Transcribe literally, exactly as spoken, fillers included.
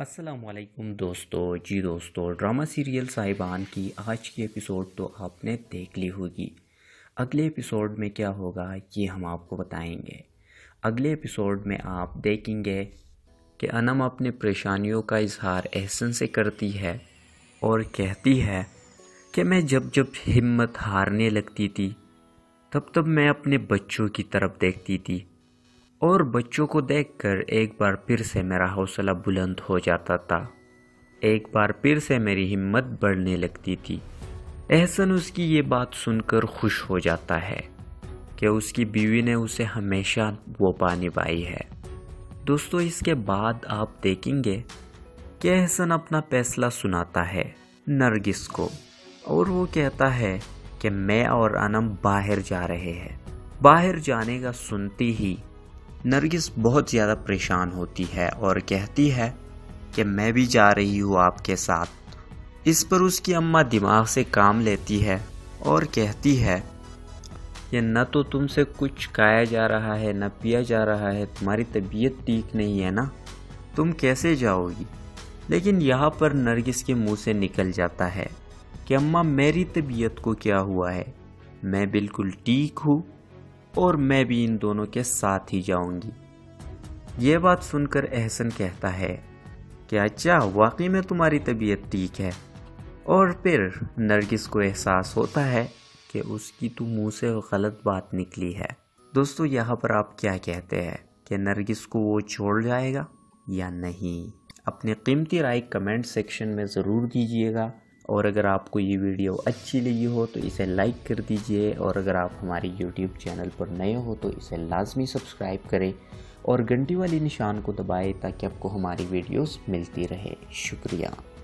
السلام علیکم دوستو جی دوستو ڈرامہ سیریل صاحبان کی آج کی ایپیسوڈ تو آپ نے دیکھ لی ہوگی۔ اگلے ایپیسوڈ میں کیا ہوگا یہ ہم آپ کو بتائیں گے۔ اگلے ایپیسوڈ میں آپ دیکھیں گے کہ انم اپنے پریشانیوں کا اظہار احسن سے کرتی ہے اور کہتی ہے کہ میں جب جب ہمت ہارنے لگتی تھی تب تب میں اپنے بچوں کی طرف دیکھتی تھی اور بچوں کو دیکھ کر ایک بار پھر سے میرا حوصلہ بلند ہو جاتا تھا، ایک بار پھر سے میری ہمت بڑھنے لگتی تھی۔ احسن اس کی یہ بات سن کر خوش ہو جاتا ہے کہ اس کی بیوی نے اسے ہمیشہ وہ پا نبھائی ہے۔ دوستو اس کے بعد آپ دیکھیں گے کہ احسن اپنا فیصلہ سناتا ہے نرگس کو اور وہ کہتا ہے کہ میں اور انم باہر جا رہے ہیں۔ باہر جانے کا سنتی ہی نرگس بہت زیادہ پریشان ہوتی ہے اور کہتی ہے کہ میں بھی جا رہی ہوں آپ کے ساتھ۔ اس پر اس کی اماں دماغ سے کام لیتی ہے اور کہتی ہے کہ نہ تو تم سے کچھ کھایا جا رہا ہے نہ پیا جا رہا ہے، تمہاری طبیعت ٹھیک نہیں ہے نا، تم کیسے جاؤ گی؟ لیکن یہاں پر نرگس کے منہ سے نکل جاتا ہے کہ اماں میری طبیعت کو کیا ہوا ہے، میں بالکل ٹھیک ہوں اور میں بھی ان دونوں کے ساتھ ہی جاؤں گی۔ یہ بات سن کر احسن کہتا ہے کہ اچھا واقعی میں تمہاری طبیعت ٹھیک ہے، اور پھر نرگس کو احساس ہوتا ہے کہ اس کی تو منہ سے غلط بات نکلی ہے۔ دوستو یہاں پر آپ کیا کہتے ہیں کہ نرگس کو وہ چھوڑ جائے گا یا نہیں؟ اپنی قیمتی رائے کمنٹ سیکشن میں ضرور دیجیے گا، اور اگر آپ کو یہ ویڈیو اچھی لگی ہو تو اسے لائک کر دیجئے، اور اگر آپ ہماری یوٹیوب چینل پر نئے ہو تو اسے لازمی سبسکرائب کریں اور گھنٹی والی نشان کو دبائیں تاکہ آپ کو ہماری ویڈیوز ملتی رہے۔ شکریہ۔